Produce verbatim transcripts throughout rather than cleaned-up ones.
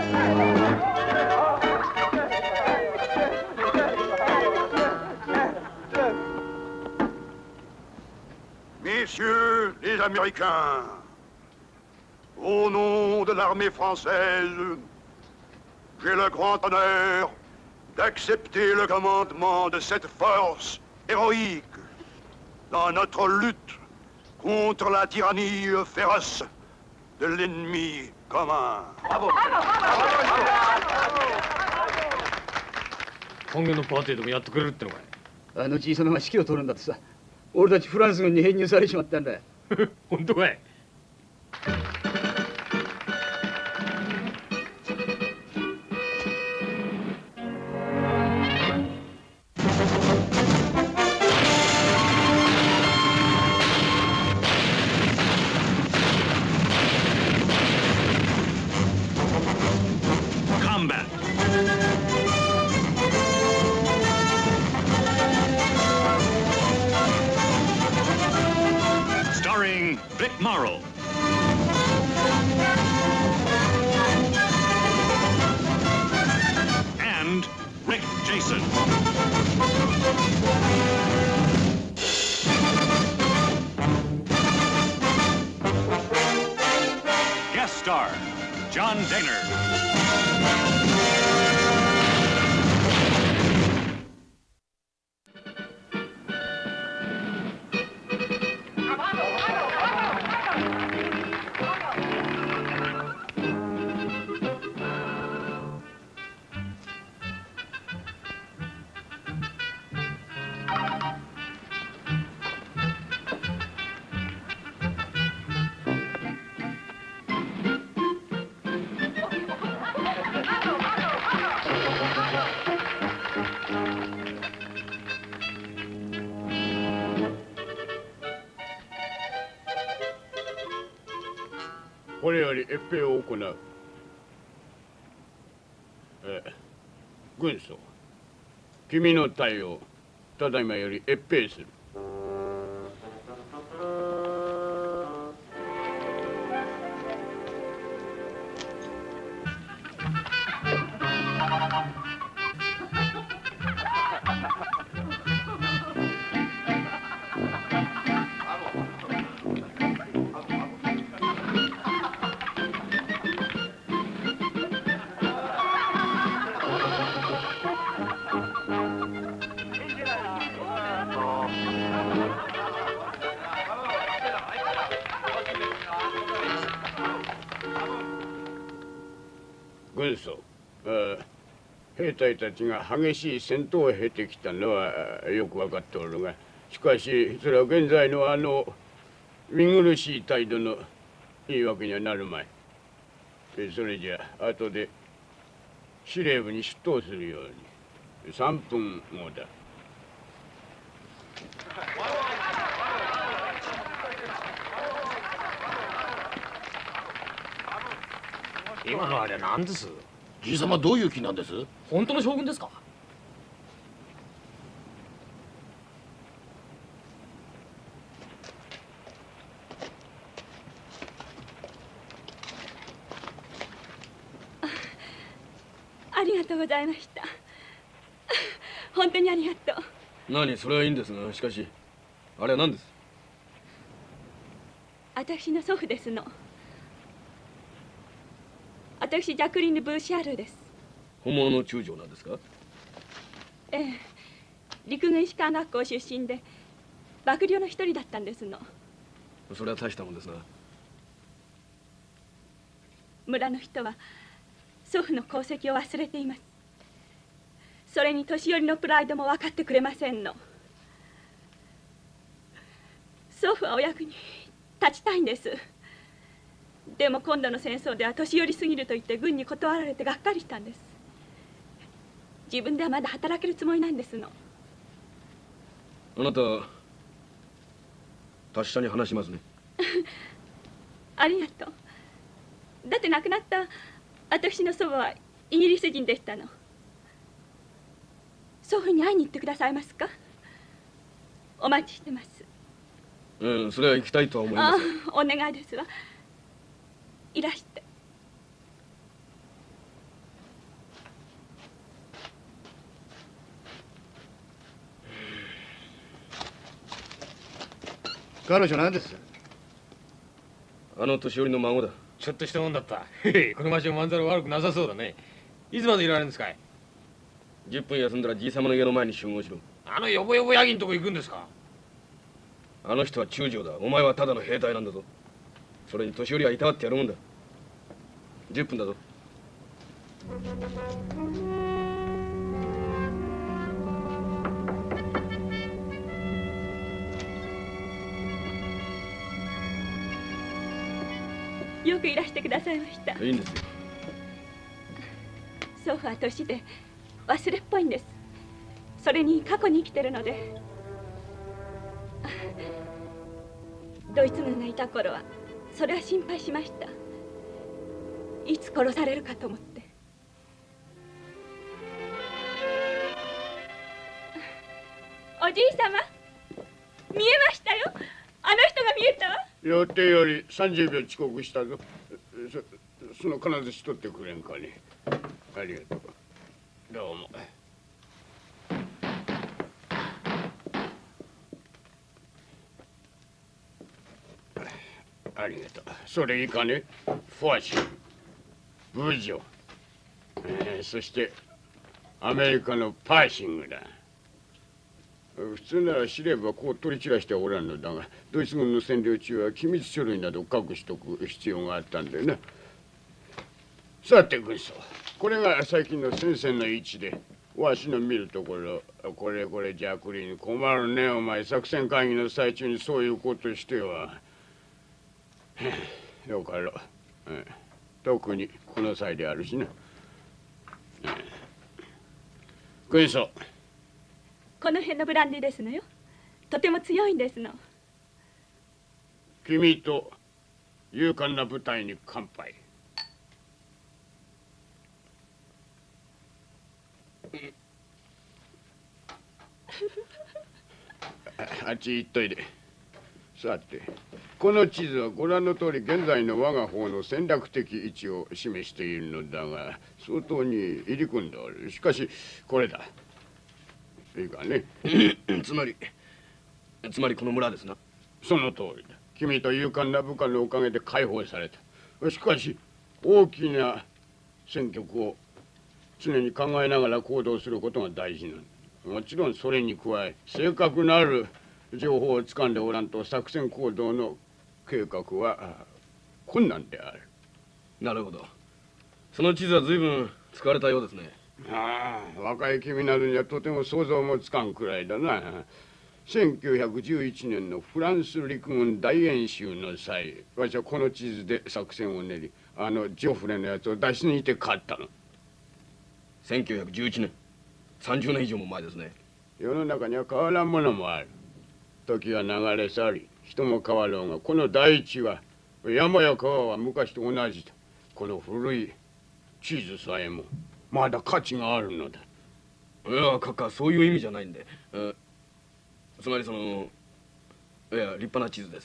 Messieurs les Américains, au nom de l'armée française, j'ai le grand honneur d'accepter le commandement de cette force héroïque dans notre lutte contre la tyrannie féroce de l'ennemi commun. Bravo! 本業のパーティーでもやってくれるってのかい。 あのじいさまが指揮を取るんだってさ。俺たちフランス軍に編入されちまったんだ。 本当かい。 Vic Morrow. And Rick Jason. Guest star, John Dehner. 「これより閲兵を行う。えー、軍曹、君の隊をただいまより閲兵する。軍曹、兵隊たちが激しい戦闘を経てきたのはよく分かっておるが、しかしそれは現在のあの見苦しい態度のいいわけにはなるまい。それじゃ後で司令部に出頭するように。さんぷんごだ。 今のあれは何です？ じいさまどういう気なんです？ 本当の将軍ですか？ ありがとうございました。本当にありがとう。 何、それはいいんですが、しかしあれは何です？ 私の祖父ですの。私ジャクリーヌ・ブーシャールです。 本物の中将なんですか？ ええ、陸軍士官学校出身で幕僚の一人だったんですの。 それは大したもんですな。 村の人は祖父の功績を忘れています。それに年寄りのプライドも分かってくれませんの。祖父はお役に立ちたいんです。でも今度の戦争では年寄りすぎると言って軍に断られてがっかりしたんです。自分ではまだ働けるつもりなんですの。 あなた達者に話しますね。 ありがとう。だって亡くなった私の祖母はイギリス人でしたの。祖父に会いに行ってくださいますか？お待ちしてます。 うん、それは行きたいとは思います。 ああ、お願いですわ。いらして。 彼女なんです？ あの年寄りの孫だ。 ちょっとしたもんだった。へへ、この町のまんざら悪くなさそうだね。いつまでいられるんですかい？ じゅっぷん休んだらじいさまの家の前に集合しろ。 あのヨボヨボヤギんとこ行くんですか？ あの人は中将だ。お前はただの兵隊なんだぞ。それに年寄りはいたわってやるもんだ。じゅっぷんだぞ。 よくいらしてくださいました。 いいんですよ。 祖父は年で忘れっぽいんです。それに過去に生きてるので、ドイツ軍がいた頃はそれは心配しました。いつ殺されるかと思って。おじい様、見えましたよ。あの人が見えたわ。 予定よりさんじゅうびょう遅刻したぞ。そその金槌取ってくれんかね。ありがとう。どうも。ありがとう。それいいかね。フォアシュ、ブジョ、えー、そしてアメリカのパーシングだ。普通なら司令部はこう取り散らしてはおらんのだが、ドイツ軍の占領中は機密書類など隠しとく必要があったんでな。さて軍曹、これが最近の戦線の位置で、わしの見るところ、これこれジャクリーン困るねお前。作戦会議の最中にそういうことしては。よかろう、うん、特にこの際であるしな。軍曹、 この辺のブランデーですのよ。とても強いんですの。 君と勇敢な部隊に乾杯。あっち行っといで。さて、この地図はご覧の通り現在の我が方の戦略的位置を示しているのだが、相当に入り組んでおる。しかしこれだ。いいかね。 つまりつまりこの村ですな。 その通りだ。君と勇敢な部下のおかげで解放された。しかし大きな戦局を常に考えながら行動することが大事なの。もちろんそれに加え、正確なる情報をつかんでおらんと作戦行動の計画は困難である。 なるほど。その地図は随分使われたようですね。 ああ、若い君などにはとても想像もつかんくらいだな。せんきゅうひゃくじゅういちねんのフランス陸軍大演習の際、わしはこの地図で作戦を練り、あのジョフレのやつを出し抜いて勝ったの。 せんきゅうひゃくじゅういちねん、さんじゅうねん以上も前ですね。 世の中には変わらんものもある。時は流れ去り、人も変わろうが、この大地は山や川は昔と同じだ。この古い地図さえもまだ価値があるのだ。 いや、閣下、そういう意味じゃないんで。つまりその、いや、立派な地図です。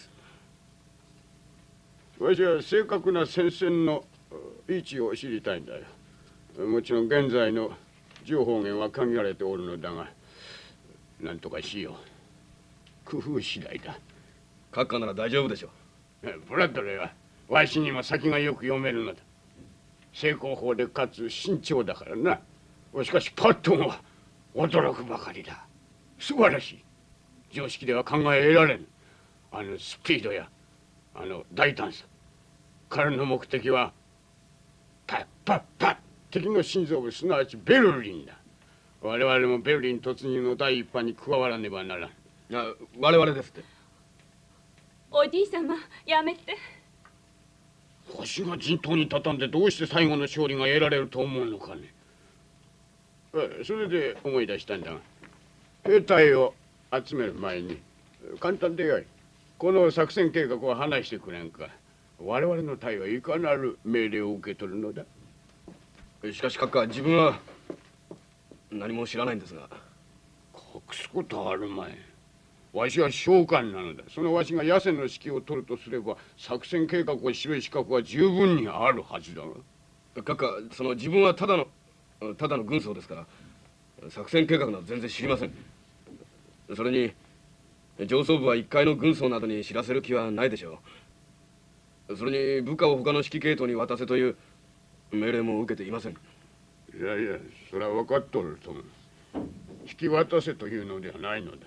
わしは正確な戦線の位置を知りたいんだよ。もちろん現在の情報源は限られておるのだが、なんとかしよう。工夫次第だ。 閣下なら大丈夫でしょう。ブラッドレーはわしにも先がよく読めるのだ。成功法でかつ慎重だからな。しかしパットンは驚くばかりだ。素晴らしい。常識では考え得られん。あのスピードやあの大胆さ。彼の目的はパッパッパッ、敵の心臓部、すなわちベルリンだ。我々もベルリン突入の第一波に加わらねばならん。 いや、我々ですって。 おじい様、やめて。 わしが陣頭に立たんでどうして最後の勝利が得られると思うのかね。それで思い出したんだが、兵隊を集める前に簡単でよい。この作戦計画を話してくれんか。我々の隊はいかなる命令を受け取るのだ。 しかし閣下、自分は何も知らないんですが。 隠すことはあるまい。わしは将官なのだ。そのわしが野戦の指揮を取るとすれば、作戦計画を知る資格は十分にあるはずだが。 閣下、その自分はただのただの軍曹ですから、作戦計画など全然知りません。それに上層部は一階の軍曹などに知らせる気はないでしょう。それに部下を他の指揮系統に渡せという命令も受けていません。 いやいや、それは分かっとるとも。引き渡せというのではないのだ。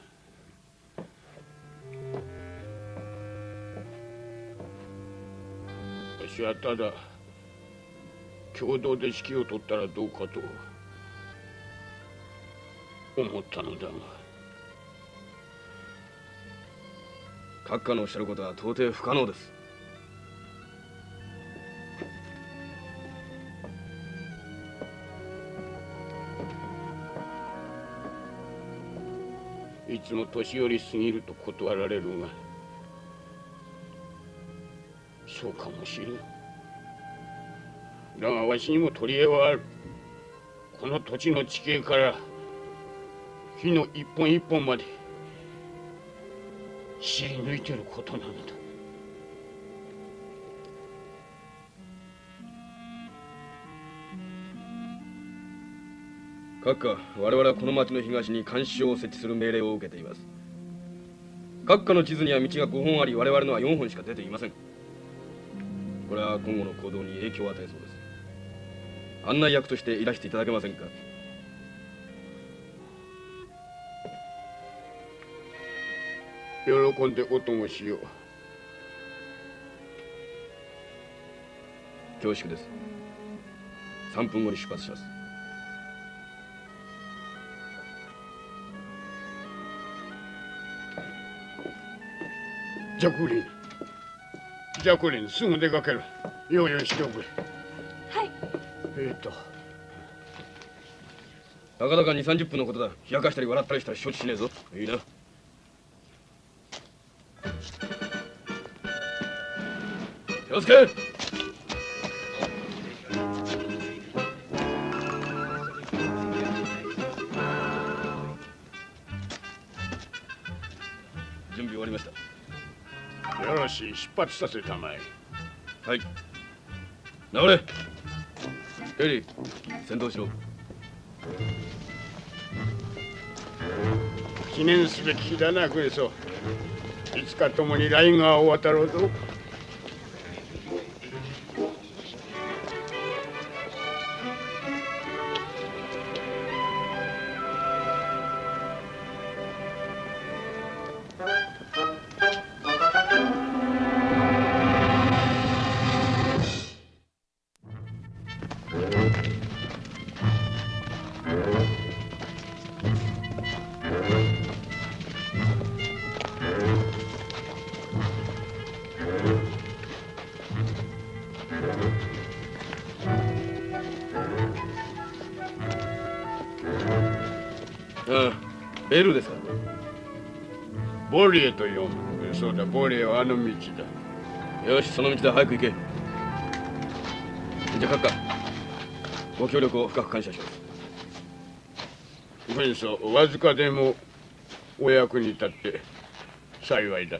私はただ共同で指揮を取ったらどうかと思ったのだが。 閣下のおっしゃることは到底不可能です。 いつも年寄りすぎると断られるが、そうかもしれん。だがわしにも取り柄はある。この土地の地形から火の一本一本まで知り抜いてることなのだ。 閣下、我々はこの町の東に監視所を設置する命令を受けています。閣下の地図には道がごほんあり、我々のはよんほんしか出ていません。これは今後の行動に影響を与えそうです。案内役としていらしていただけませんか。 喜んでお供しよう。 恐縮です。さんぷんごに出発します。 ジャクリン、ジャクリン、すぐ出かける。用意しておくれ。 はい。 えっとたかだかに、さんじゅっぷんのことだ。冷やかしたり笑ったりしたら承知しねえぞ。いいな。気をつけ。準備終わりました。 よろしい、出発させたまえ。 はい。直れ。ケリー、先導しろ。 記念すべき日だな、軍曹。いつか共にライン川を渡ろうぞ。 ベルですか。 ボリエと読む。そうだ、ボリエはあの道だ。 よし、その道だ。早く行け。じゃあ閣下、ご協力を深く感謝します。 軍曹、わずかでもお役に立って幸いだった。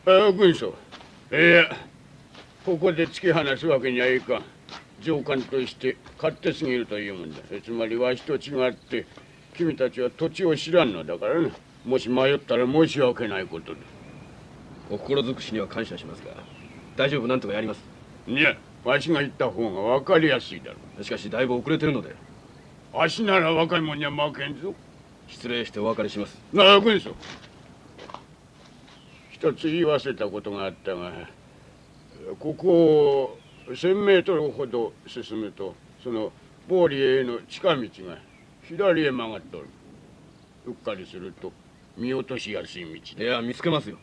ああ、軍曹、いや、ここで突き放すわけにはいかん。上官として勝手すぎるというもんだ。つまりわしと違って君たちは土地を知らんのだからな。もし迷ったら申し訳ないことだ。 お心尽くしには感謝しますが、大丈夫、なんとかやります。 いや、わしが言った方が分かりやすいだろう。しかしだいぶ遅れてるので。 わしなら若い者には負けんぞ。 失礼してお別れします。 なあ、軍曹、一つ言い忘れたことがあったが、ここをせんメートルほど進むと、そのボーリエへの近道が左へ曲がっとる。うっかりすると見落としやすい道だ。 いや、見つけますよ。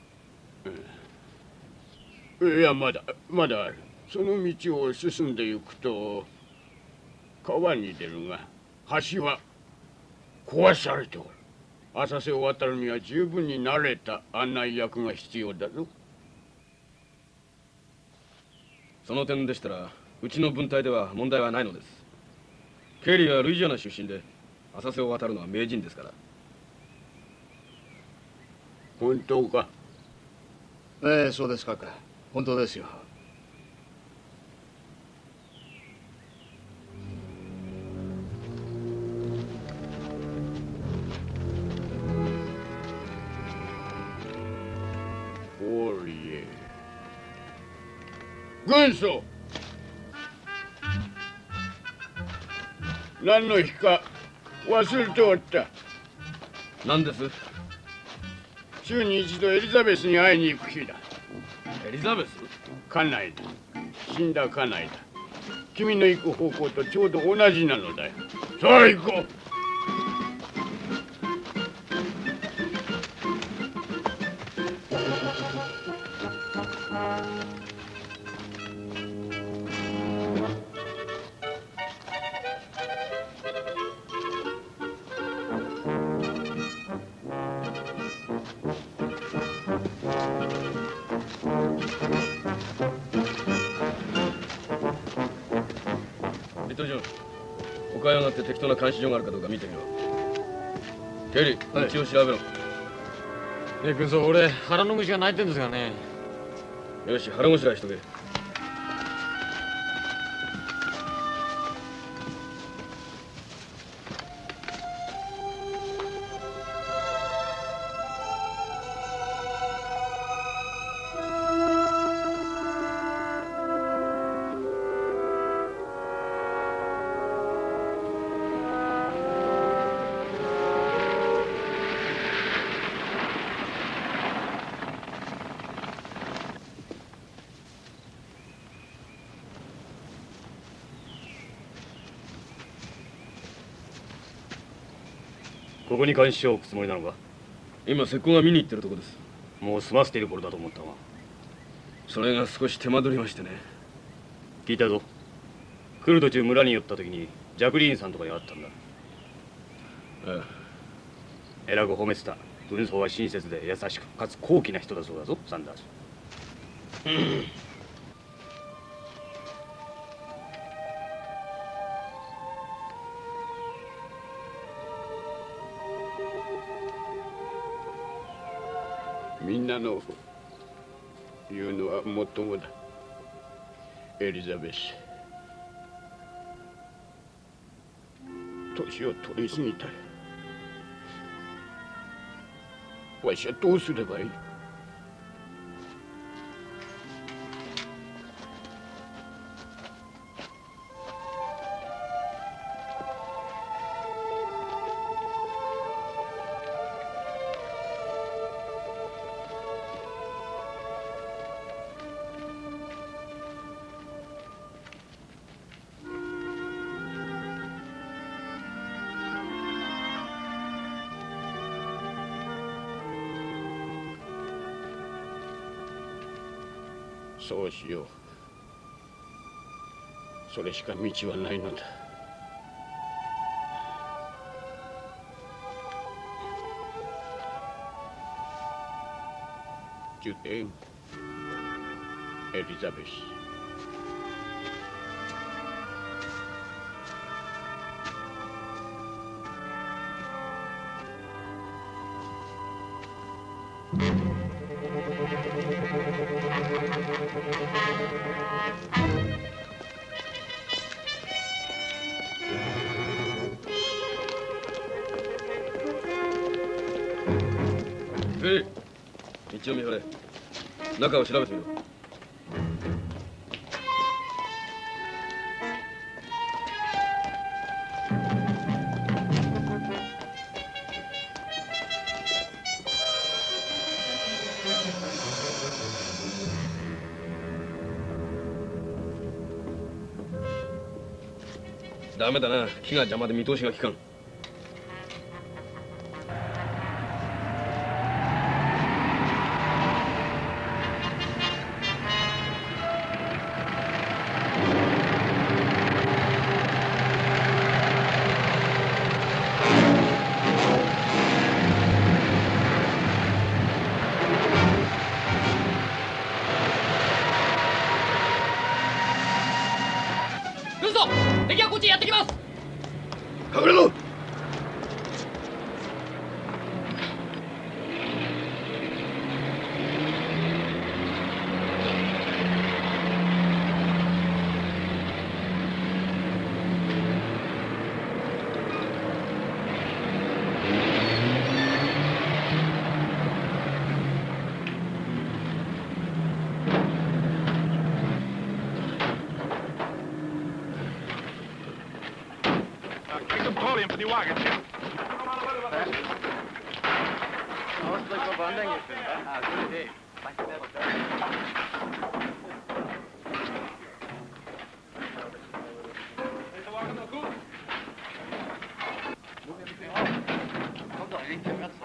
うん、いや、まだまだある。その道を進んでいくと川に出るが、橋は壊されておる。浅瀬を渡るには十分に慣れた案内役が必要だぞ。 その点でしたら、うちの分隊では問題はないのです。ケリーはルイジアナ出身で、浅瀬を渡るのは名人ですから。 本当か。 ええ、そうですか。本当ですよ。 通りへ。軍曹、何の日か忘れておった。 何です？ 週に一度エリザベスに会いに行く日だ。 エリザベス？ 家内だ。死んだ家内だ。君の行く方向とちょうど同じなのだよ。さあ行こう。 リトルジョン、丘へ上がって適当な監視所があるかどうか見てみろ。ケリー、道を調べろ。 ね、軍曹、俺腹の虫が泣いてんですがね。 よし、腹ごしらえしとけ。 ここに監視所を置くつもりなのか？ 今、石膏が見に行ってるとこです。 もう済ませている頃だと思ったが。 それが少し手間取りましてね。 聞いたぞ。来る途中村に寄った時にジャクリーンさんとかに会ったんだ。 ああ、 えらく褒めてた。軍曹は親切で優しくかつ高貴な人だそうだぞ、サンダース。 みんなの言うのはもっともだ。エリザベス、年を取りすぎたよ。わしはどうすればいい？そうしよう。それしか道はないのだ。ジュデン、エリザベス。 ケリー、道を見張れ。中を調べてみろ。ダメだな、木が邪魔で見通しが利かん。 軍曹、敵はこっちにやってきます。 隠れろ。 die wagen. Ausdruck op aan Ah, goed idee. Is de wagen nog goed? Kom dan, ik heb het van.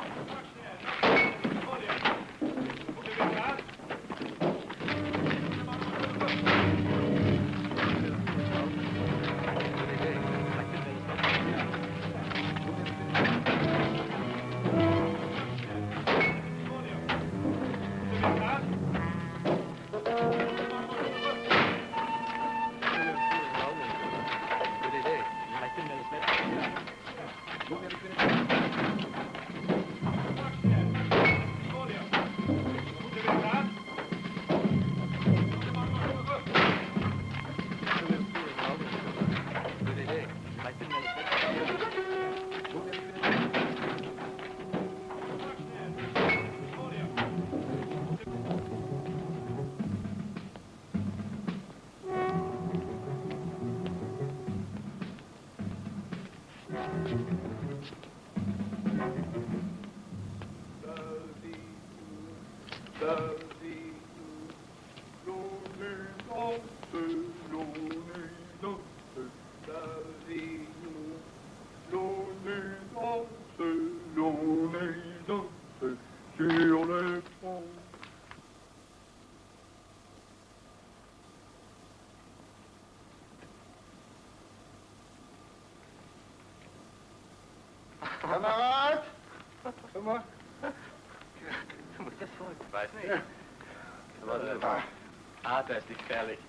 Kamerad! Kom maar. Du musst das folgen. Weiß nicht. Ja. Aber ah, das ist gefährlich.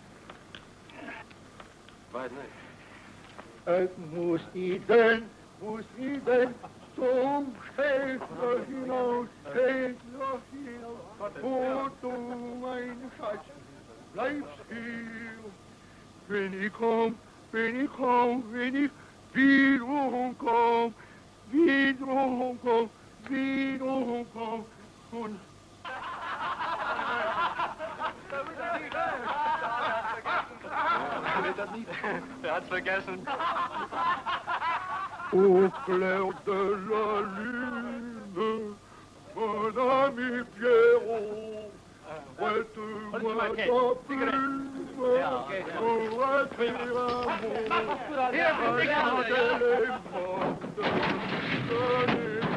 Weiß nicht. Het moest iedereen, moest iedereen, zum Schäfer hinaus, Schäfer hinaus, wo du mein Schatz, bleibst hier. Wenn ich komm, wenn ich komm, wenn ich wiederum komm, wiederum komm, wiederum komm, und Er hat's vergessen. Au clair de la lune, mon ami Pierrot, prête-moi ta plume pour écrire un mot à l'élément de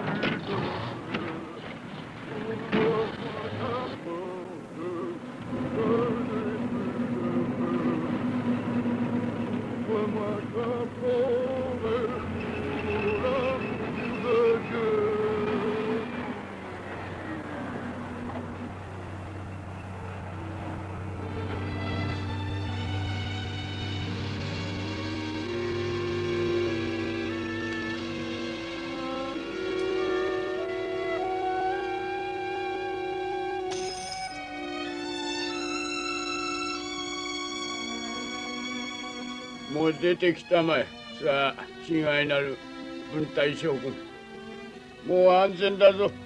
もう出てきたまえ。さあ、違いなる軍隊将軍。もう安全だぞ。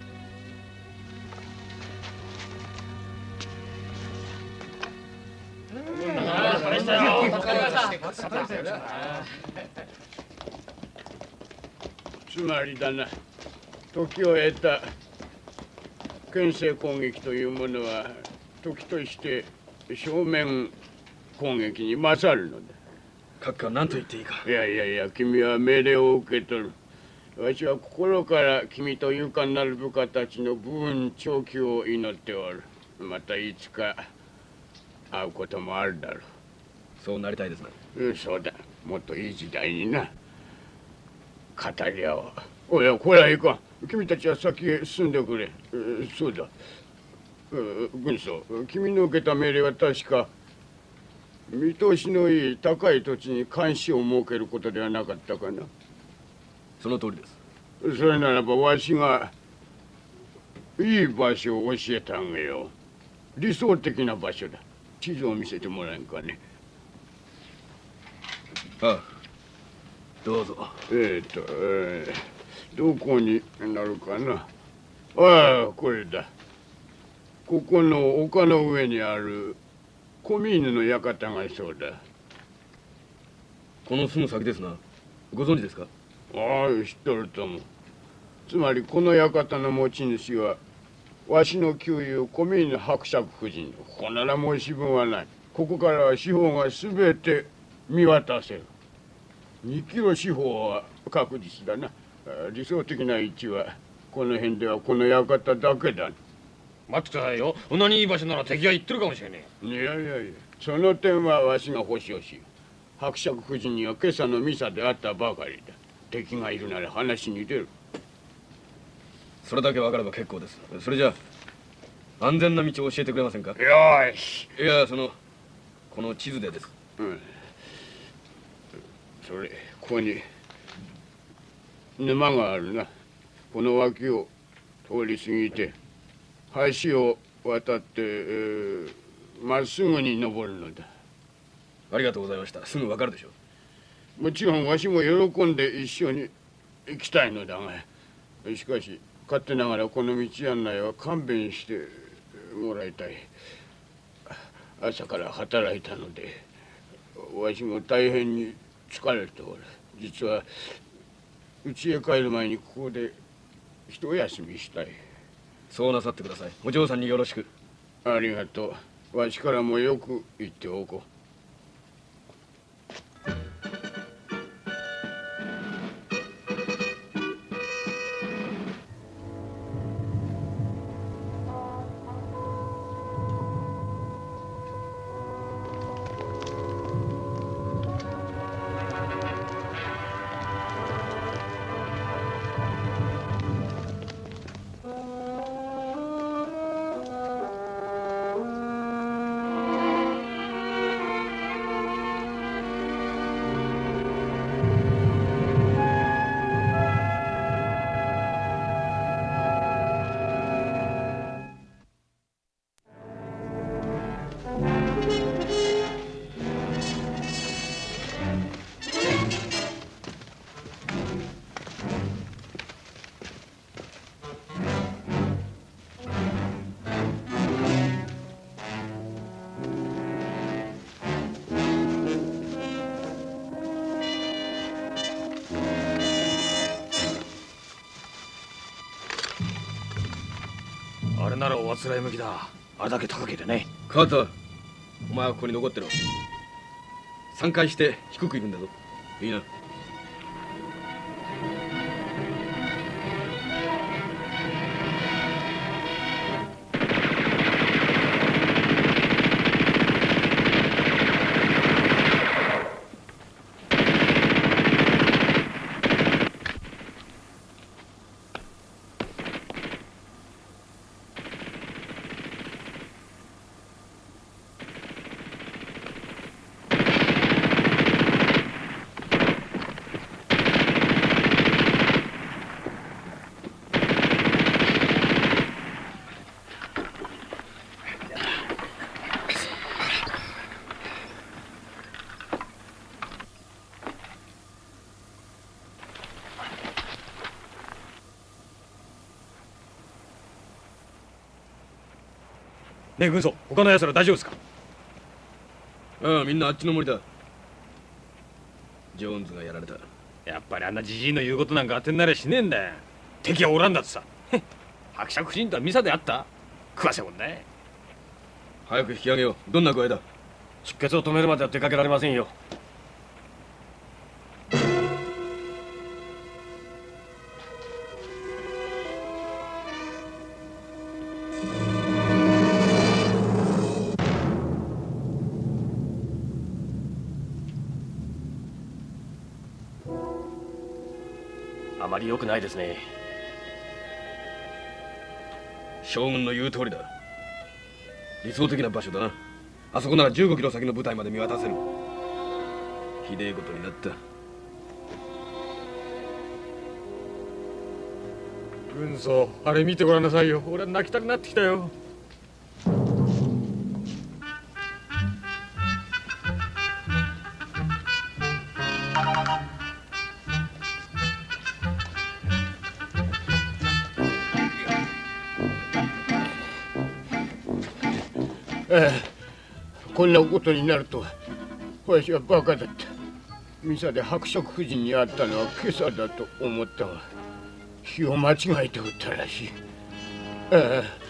つまりだな、時を経た牽制攻撃というものは時として正面攻撃に勝るのだ。 閣下は何と言っていいか。 いやいやいや、君は命令を受け取る。わしは心から君と勇敢なる部下たちの武運長期を祈っておる。またいつか会うこともあるだろう。 そうなりたいですね。 うん、そうだ。もっといい時代にな。語り合おう。おや、これはいかん。君たちは先へ進んでくれ。そうだ。軍曹、君の受けた命令は確か見通しのいい高い土地に監視を設けることではなかったかな。 その通りです。 それならばわしがいい場所を教えてあげよう。理想的な場所だ。地図を見せてもらえんかね。 ああ、どうぞ。 えっと、えー、どこになるかな。ああ、これだ。ここの丘の上にある小見犬の館がそうだ。 このすぐ先ですな。 ご存知ですか？ ああ、知っとるとも。つまりこの館の持ち主はわしの旧友小峰伯爵夫人。ここなら申し分はない。ここからは司法が全て見渡せる。にキロ四方は確実だな。理想的な位置はこの辺ではこの館だけだ。 待ってくださいよ。同じいい場所なら敵が言ってるかもしれねえ。いやいやいや、その点はわしが保証し、伯爵夫人には今朝のミサであったばかりだ。敵がいるなら話に出る。 それだけ分かれば結構です。それじゃあ安全な道を教えてくれませんか？ よし。 いや、そのこの地図でです。 うん。それここに沼があるな。この脇を通り過ぎて橋を渡って、えー、まっすぐに登るのだ。 ありがとうございました。すぐ分かるでしょう。もちろんわしも喜んで一緒に行きたいのだが、しかし勝手ながらこの道案内は勘弁してもらいたい。朝から働いたのでわしも大変に疲れておる。実は家へ帰る前にここで一休みしたい。 そうなさってください。お嬢さんによろしく。 ありがとう。わしからもよく言っておこう。 あれならおあつらい向きだ。あれだけ高けてね。 カーター、お前はここに残ってろ。さんかいして低くいるんだぞ。いいな。 ねえ軍曹、他の奴ら大丈夫ですか？ ああ、みんなあっちの森だ。ジョーンズがやられた。 やっぱりあんなじじいの言うことなんか当てになりゃしねえんだよ。敵はおらんだってさ。伯爵夫人とはミサであった？食わせもんね。 早く引き上げよう。どんな具合だ？ 出血を止めるまでは出かけられませんよ。あまり良くないですね。 将軍の言う通りだ。理想的な場所だな。あそこならじゅうごキロ先の部隊まで見渡せる。ひでえことになった。 軍曹、あれ見てごらんなさいよ。俺は泣きたくなってきたよ。 ええ、こんなことになるとはわしはバカだった。 店で伯爵夫人に会ったのは今朝だと思ったが、日を間違えておったらしい。ああ。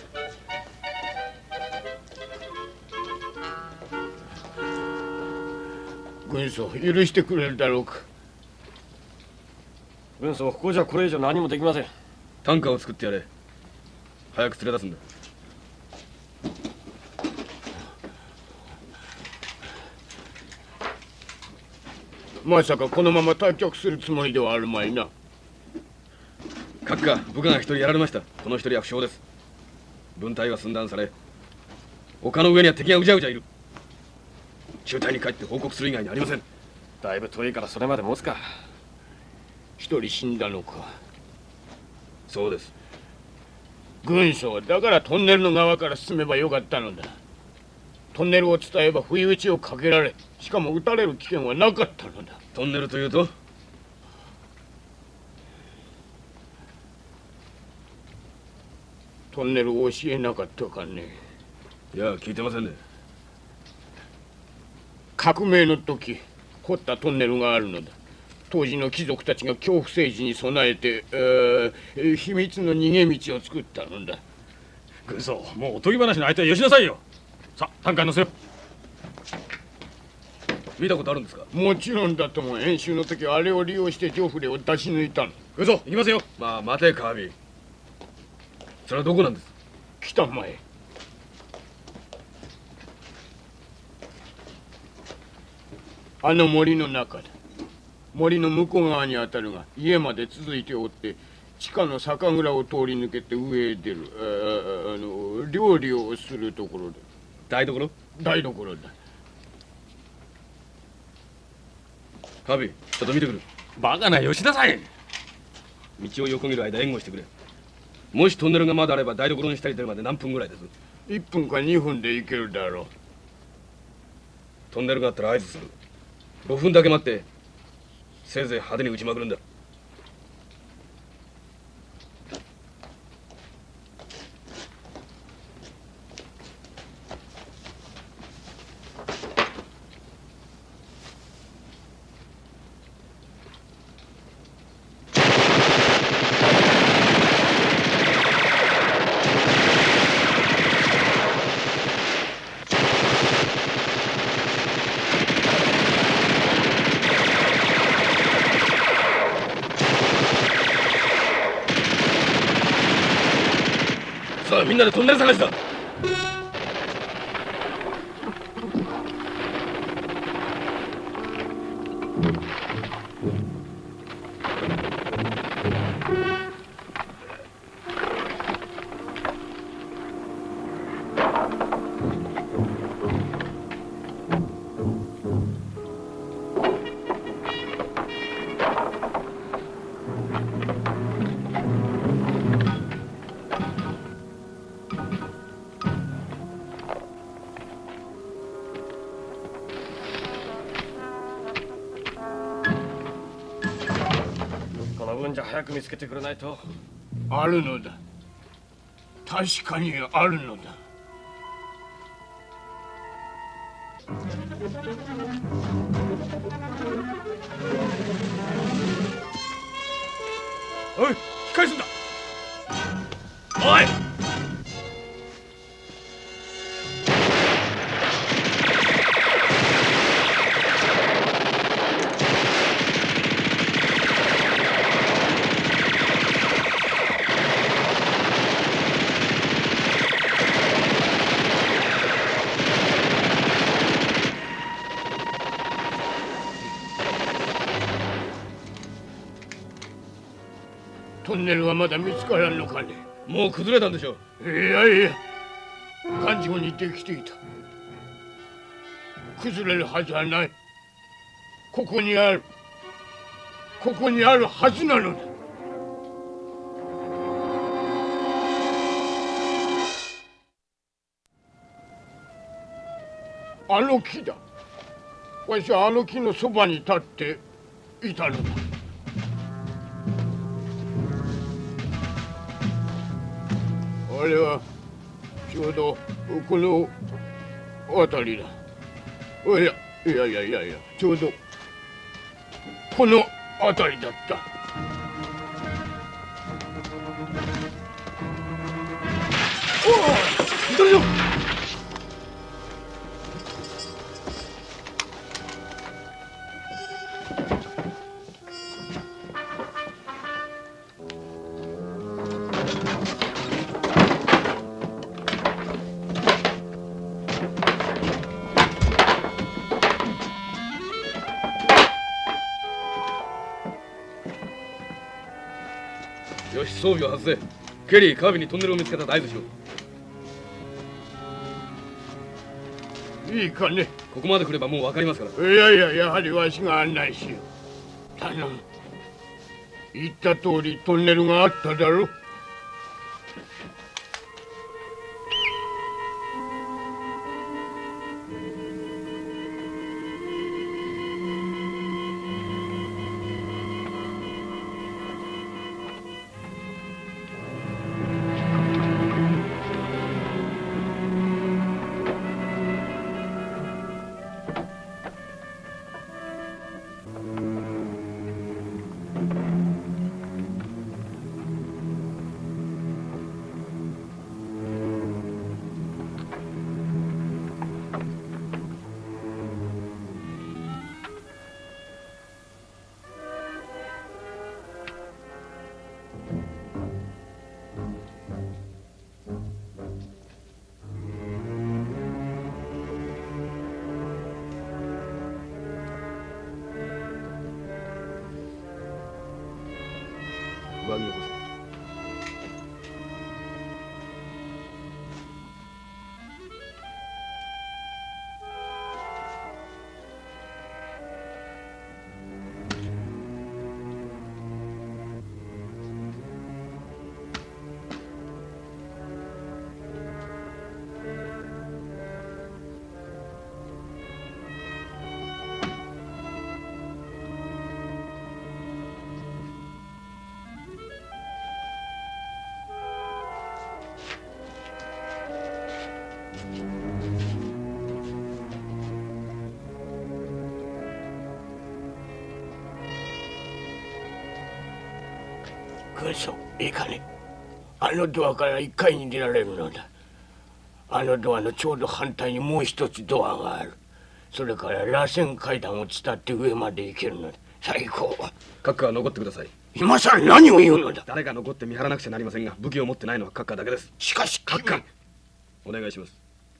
軍曹、許してくれるだろうか。 軍曹、ここじゃこれ以上何もできません。 担架を作ってやれ。早く連れ出すんだ。 まさかこのまま退却するつもりではあるまいな。 閣下、部下が一人やられました。この一人は負傷です。分隊は寸断され、丘の上には敵がうじゃうじゃいる。中隊に帰って報告する以外にありません。 だいぶ遠いからそれまで持つか。 一人死んだのか。 そうです。 軍曹、だからトンネルの側から進めばよかったのだ。トンネルを伝えば不意打ちをかけられ、しかも撃たれる危険はなかったのだ。 トンネルというと？ トンネルを教えなかったかね。 いや、聞いてませんね。 革命の時掘ったトンネルがあるのだ。当時の貴族たちが恐怖政治に備えて、えー、秘密の逃げ道を作ったのだ。 軍曹、もうおとぎ話の相手はよしなさいよ。さあ、担架に乗せよ。 見たことあるんですか？ もちろんだとも。演習の時あれを利用してジョフレを出し抜いたの。 軍曹、行きますよ。 まあ待て、カービィ。それはどこなんです？ 北前。あの森の中だ。森の向こう側にあたるが家まで続いておって、地下の酒蔵を通り抜けて上へ出る、ああの料理をするところだ。 台所？ 台所だ。 カービィ、ちょっと見てくる。 バカな、よしなさい。 道を横切る間援護してくれ。もしトンネルがまだあれば台所に下に出るまで何分ぐらいです？ いっぷんかにふんで行けるだろう。 トンネルがあったら合図する。ごふんだけ待って、せいぜい派手に撃ちまくるんだ。さあ、みんなでトンネル探しだ。 早く見つけてくれないと。 あるのだ。確かにあるのだ。 おい、引き返すんだ。おい。 トンネルはまだ見つからんのかね。 もう崩れたんでしょう。 いやいや、頑丈にできていた。崩れるはずはない。ここにある。ここにあるはずなのだ。あの木だ。わしはあの木のそばに立っていたのだ。あれはちょうどこの辺りだ。いやいやいやいや、ちょうどこの辺りだった。 おお、どれよ。 よし、装備を外せ。ケリー、カービィにトンネルを見つけたと合図しろ。 いいかね。 ここまで来ればもう分かりますから。 いやいや、やはりわしが案内しよう。頼む。言った通りトンネルがあっただろ。 上着を干せ。軍曹、いいかね。あのドアから一階に出られるのだ。あのドアのちょうど反対にもう一つドアがある。それから螺旋階段を伝って上まで行けるのだ。最高。 閣下は残ってください。 今さら何を言うのだ。 誰が残って見張らなくちゃなりませんが、武器を持ってないのは閣下だけです。 しかし閣下、お願いします。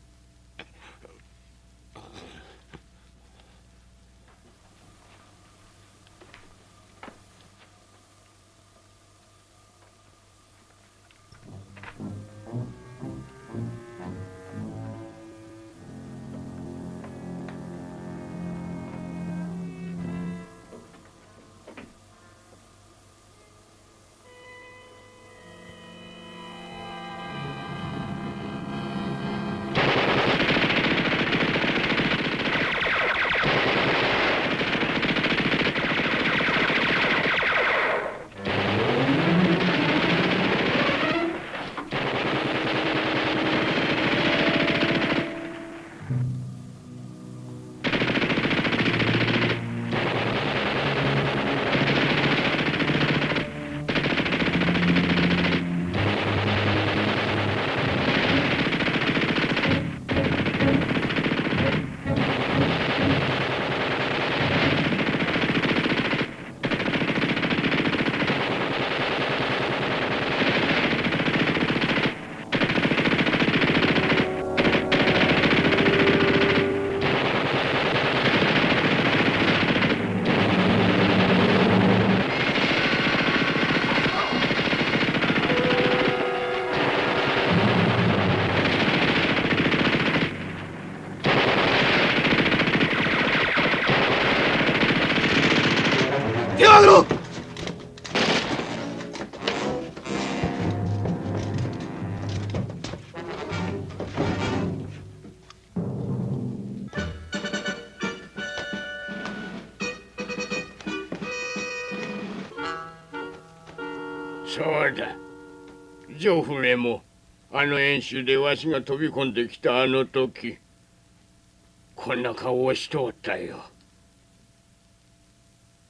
そうだ。ジョフレもあの演習でわしが飛び込んできたあの時こんな顔をしておったよ。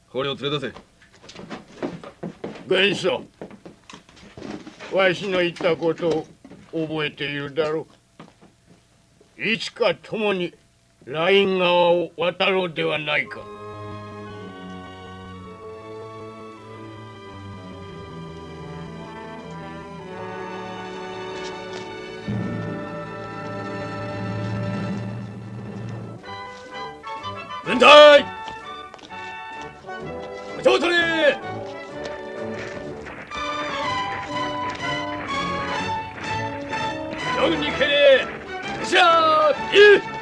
捕虜を連れ出せ。 元祖、わしの言ったことを覚えているだろう。いつか共にライン川を渡ろうではないか。 軍隊上取れ。将軍に敬礼。しゃーい。